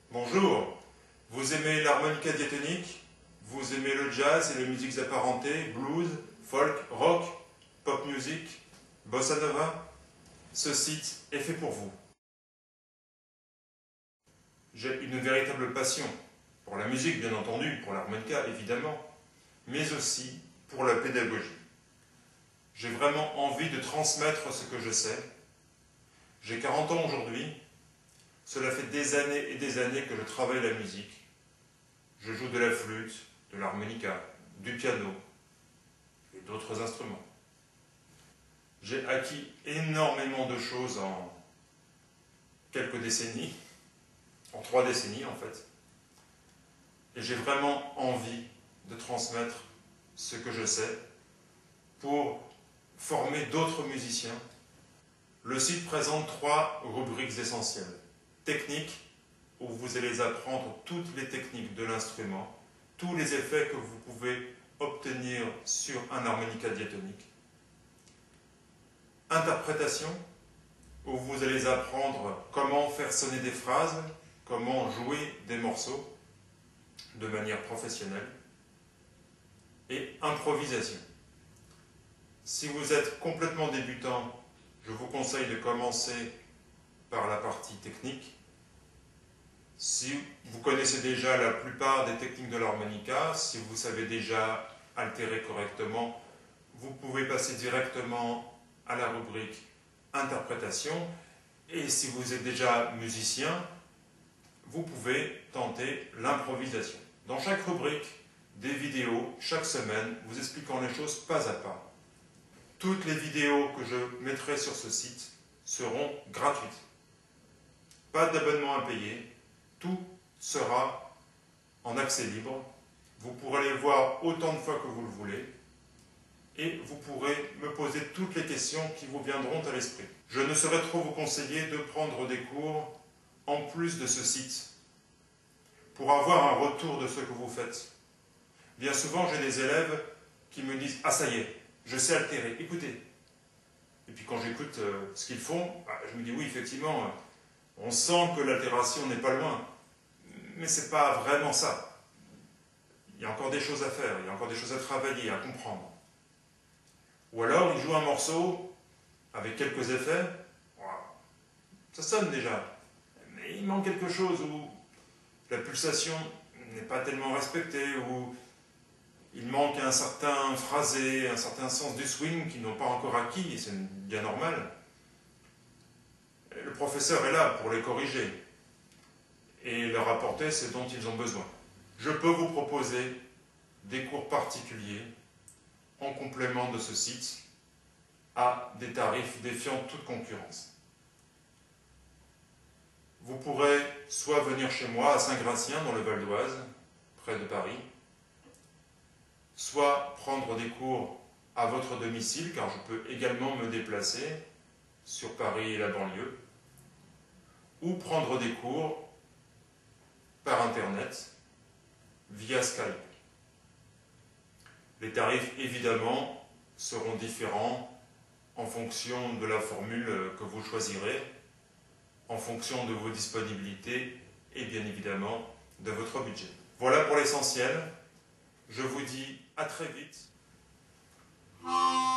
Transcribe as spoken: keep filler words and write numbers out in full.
Bonjour, vous aimez l'harmonica diatonique? Vous aimez le jazz et les musiques apparentées, blues, folk, rock, pop music, bossa nova? Ce site est fait pour vous. J'ai une véritable passion pour la musique, bien entendu, pour l'harmonica, évidemment, mais aussi pour la pédagogie. J'ai vraiment envie de transmettre ce que je sais. J'ai quarante ans aujourd'hui. Cela fait des années et des années que je travaille la musique. Je joue de la flûte, de l'harmonica, du piano et d'autres instruments. J'ai acquis énormément de choses en quelques décennies, en trois décennies en fait. Et j'ai vraiment envie de transmettre ce que je sais pour former d'autres musiciens. Le site présente trois rubriques essentielles. Technique, où vous allez apprendre toutes les techniques de l'instrument, tous les effets que vous pouvez obtenir sur un harmonica diatonique. Interprétation, où vous allez apprendre comment faire sonner des phrases, comment jouer des morceaux de manière professionnelle. Et improvisation. Si vous êtes complètement débutant, je vous conseille de commencer par la partie technique. Si vous connaissez déjà la plupart des techniques de l'harmonica, si vous savez déjà altérer correctement, vous pouvez passer directement à la rubrique interprétation. Et si vous êtes déjà musicien, vous pouvez tenter l'improvisation. Dans chaque rubrique, des vidéos chaque semaine vous expliquant les choses pas à pas. Toutes les vidéos que je mettrai sur ce site seront gratuites. Pas d'abonnement à payer, tout sera en accès libre. Vous pourrez les voir autant de fois que vous le voulez et vous pourrez me poser toutes les questions qui vous viendront à l'esprit. Je ne saurais trop vous conseiller de prendre des cours en plus de ce site pour avoir un retour de ce que vous faites. Bien souvent, j'ai des élèves qui me disent « Ah, ça y est, je sais altérer, écoutez ». Et puis quand j'écoute euh, ce qu'ils font, bah, je me dis « Oui, effectivement, euh, on sent que l'altération n'est pas loin. » Mais ce n'est pas vraiment ça. Il y a encore des choses à faire, il y a encore des choses à travailler, à comprendre. Ou alors, ils jouent un morceau avec quelques effets. Ça sonne déjà. Mais il manque quelque chose où la pulsation n'est pas tellement respectée, où il manque un certain phrasé, un certain sens du swing qu'ils n'ont pas encore acquis, et c'est bien normal. Le professeur est là pour les corriger et leur apporter ce dont ils ont besoin. Je peux vous proposer des cours particuliers en complément de ce site à des tarifs défiant toute concurrence. Vous pourrez soit venir chez moi à Saint-Gratien dans le Val d'Oise, près de Paris, soit prendre des cours à votre domicile, car je peux également me déplacer sur Paris et la banlieue, ou prendre des cours par Internet, via Skype. Les tarifs, évidemment, seront différents en fonction de la formule que vous choisirez, en fonction de vos disponibilités et bien évidemment de votre budget. Voilà pour l'essentiel. Je vous dis à très vite.